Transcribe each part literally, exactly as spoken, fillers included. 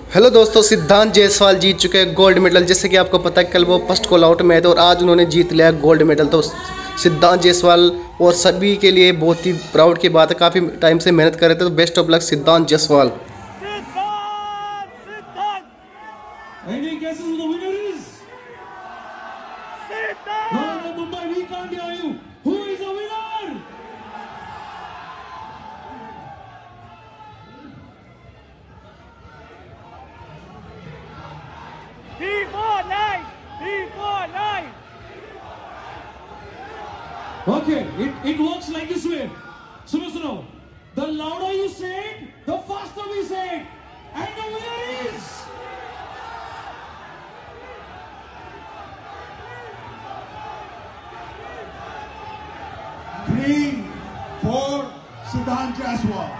Hello दोस्तों, सिद्धांत जायसवाल जीत चुके हैं गोल्ड मेडल। जैसे कि आपको पता है कल वो फर्स्ट कॉल आउट में थे और आज उन्होंने जीत लिया गोल्ड मेडल। तो सिद्धांत जायसवाल और सभी के लिए बहुत ही प्राउड की बात है। काफ़ी टाइम से मेहनत कर रहे थे, तो बेस्ट ऑफ लक सिद्धांत Jaiswal. three four nine three four nine Okay, it, it works like this way. Suno suno. The louder you say it, the faster we say it. And the winner is... Green for Siddhant Jaiswal.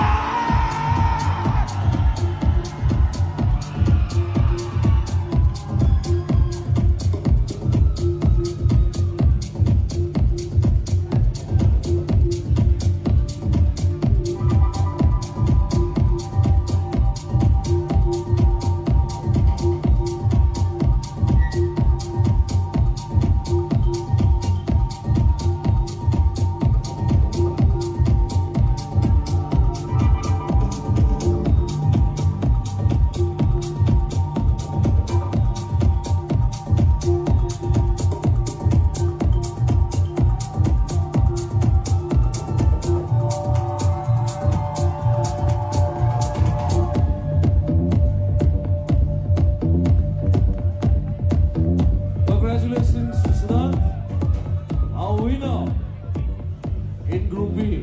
Congratulations to Siddhant, our winner in Group B.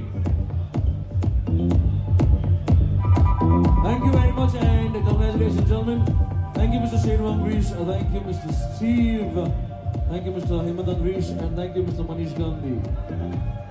Thank you very much and congratulations, gentlemen. Thank you, Mister Sheru Angrish. Thank you, Mister Steve. Thank you, Mister Himad Angrish. And thank you, Mister Manish Gandhi.